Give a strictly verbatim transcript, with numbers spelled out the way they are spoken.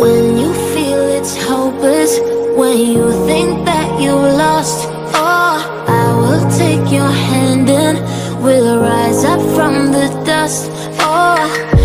When you feel it's hopeless, when you think that you lost, oh, I will take your hand and we'll rise up from the dust. Oh,